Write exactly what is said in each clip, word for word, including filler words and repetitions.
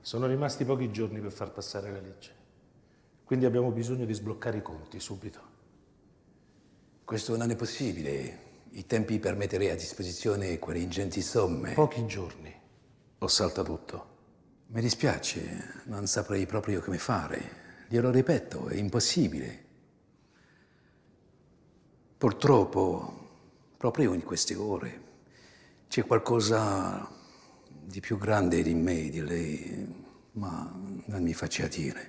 Sono rimasti pochi giorni per far passare la legge. Quindi abbiamo bisogno di sbloccare i conti subito. Questo non è possibile. I tempi per mettere a disposizione quelle ingenti somme. Pochi giorni. O salta tutto. Mi dispiace, non saprei proprio come fare. Glielo ripeto, è impossibile. Purtroppo, proprio in queste ore, c'è qualcosa di più grande di me, di lei, ma non mi faccia dire.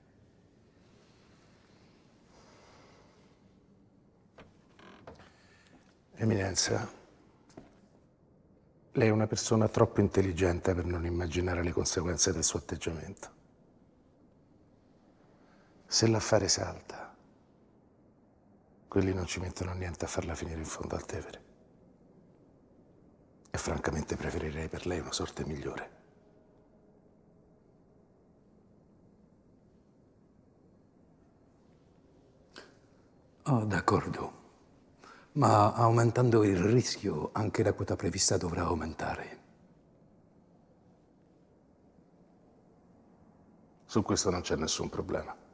Eminenza, lei è una persona troppo intelligente per non immaginare le conseguenze del suo atteggiamento. Se l'affare salta, quelli non ci mettono niente a farla finire in fondo al Tevere. E francamente preferirei per lei una sorte migliore. Oh, d'accordo. Ma aumentando il rischio, anche la quota prevista dovrà aumentare. Su questo non c'è nessun problema.